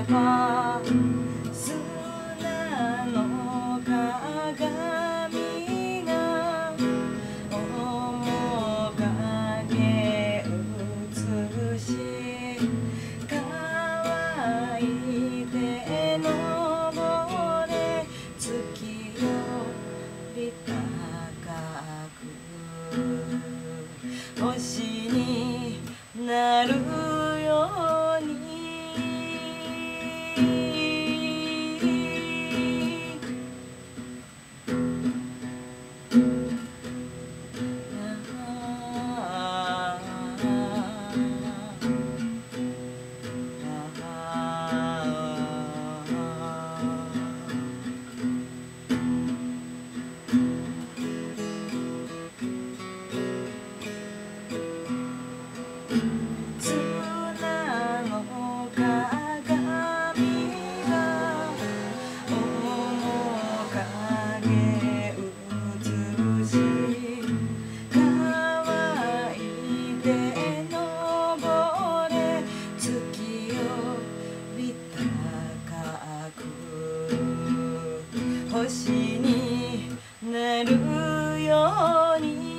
は砂の鏡が面影映し乾いて昇れ月より高く星になるように砂の鏡が面影映し乾いて昇れ月より高く星になるように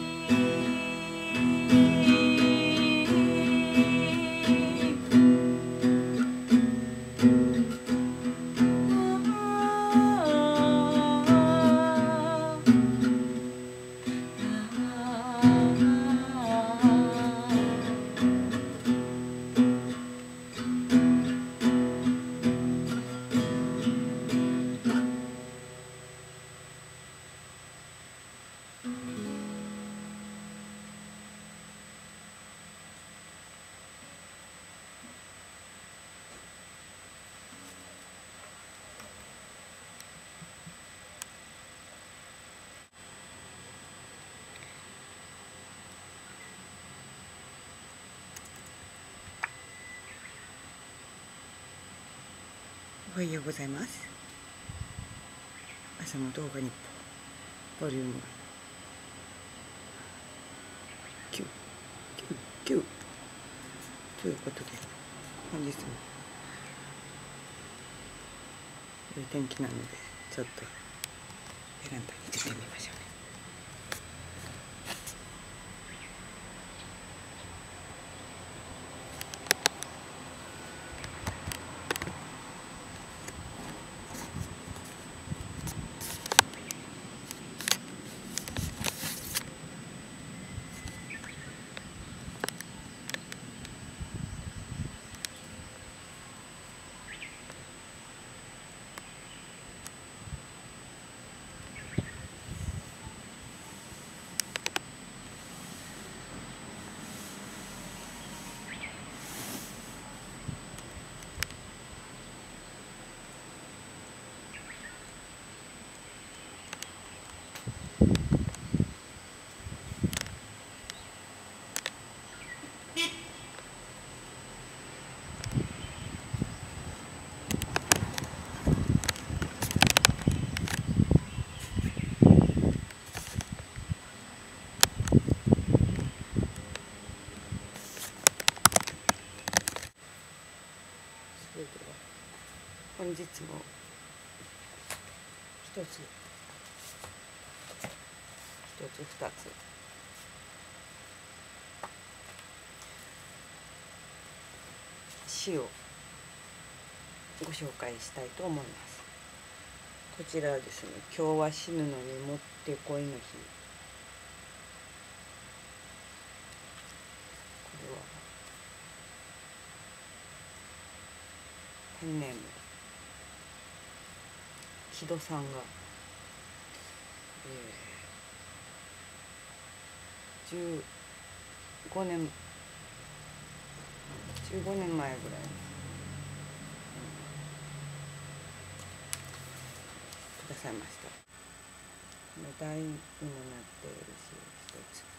おはようございます。朝の動画日報ボリューム9ということで、本日も良い天気なのでちょっとベランダに出てみましょうね。本日も一つ二つ詩をご紹介したいと思います。こちらはですね、今日は死ぬのにもってこいの日。これはペンネーム木戸さんが、15年前ぐらいにくださいました。題にもなっているし、一つ。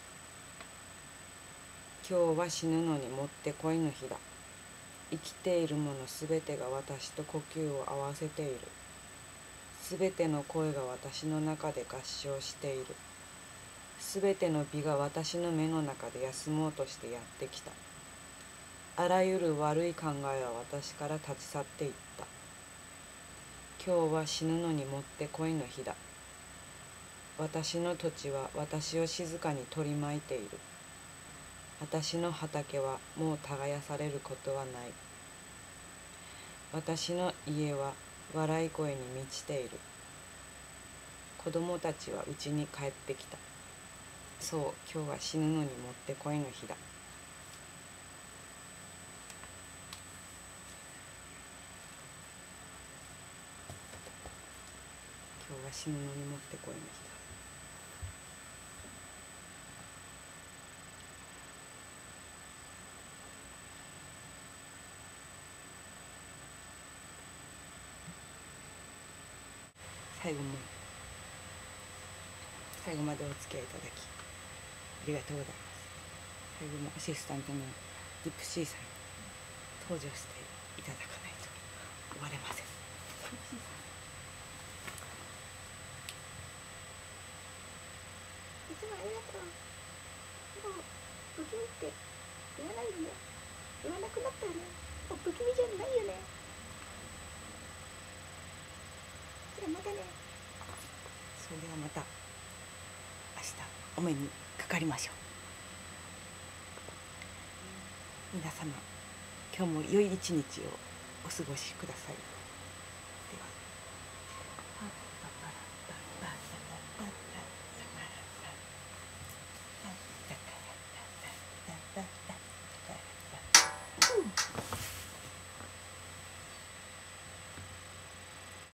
今日は死ぬのにもってこいの日だ。生きているものすべてが私と呼吸を合わせている。すべての声が私の中で合唱している。すべての美が私の目の中で休もうとしてやってきた。 あらゆる悪い考えは私から立ち去っていった。今日は死ぬのにもってこいの日だ。私の土地は私を静かに取り巻いている。私の畑はもう耕されることはない。私の家は笑い声に満ちている。子供たちは家に帰ってきた。そう、今日は死ぬのにもってこいの日だ。今日は死ぬのにもってこいの日だ。最後までお付き合いいただきありがとうございます。最後もアシスタントのリプシーさんに登場していただかないと終われません。 いつもありがとう。もう不気味って言わないよね。言わなくなったよね。もう不気味じゃないよね。じゃあまたね。 それではまた明日お目にかかりましょう。皆様、今日も良い一日をお過ごしください。